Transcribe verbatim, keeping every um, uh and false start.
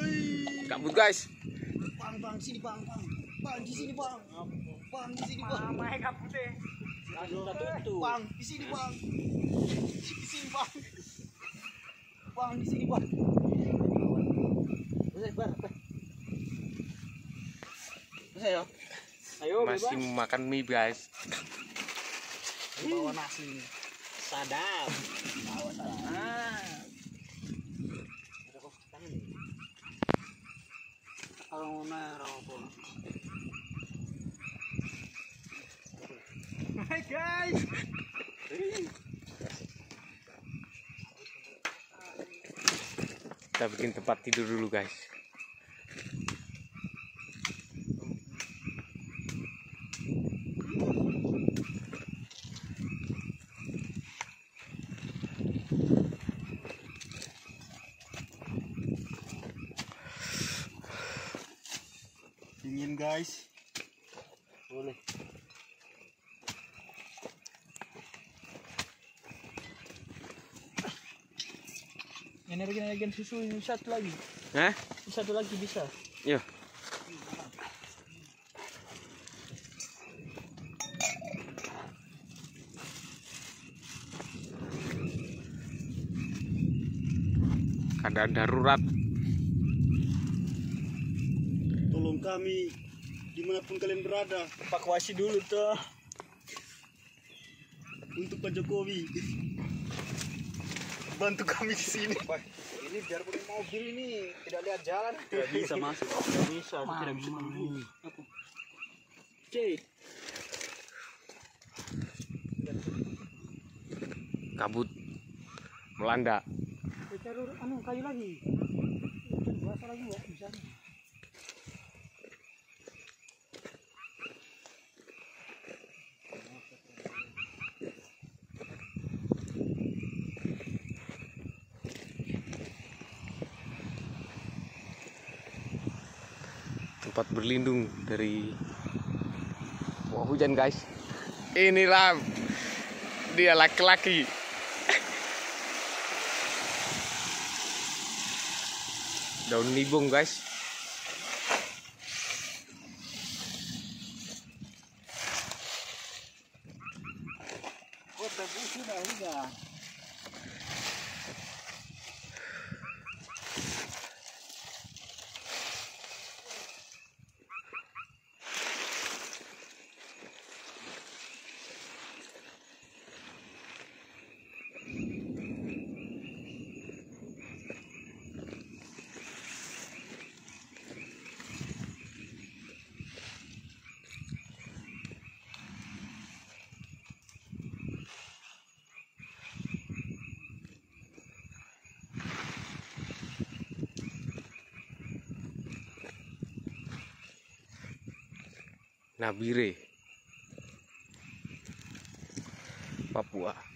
Kabut guys. Bang, bang, sini bang, bang, bang di sini bang, bang di sini bang. Main kabut deh. Bang di sini bang, di sini bang, bang di sini bang. Ayo, Ayo Masih bebas. makan mie guys. bawa nasi. Sadap. Ah. Kalau merah apa? Hai guys. Kita bikin tempat tidur dulu guys. Dingin guys. Boleh. Energi energi susu ini satu lagi. Hah? Satu lagi bisa. Yo. Keadaan darurat. Tolong kami dimanapun kalian berada. Evakuasi dulu tuh. Untuk Pak Jokowi. Bantu kami di sini. Ini biar punya mobil ini tidak lihat jalan. Tidak bisa masuk. Tidak bisa. Aku tidak bisa masuk. Oke. Kabut melanda. Cari anu kayu lagi. Bahasa lagi nggak bisa. Tempat berlindung dari wah, hujan guys. Inilah dia laki-laki. Daun nibung guys. Oh, tapi sudah sudah. Nabire, Papua.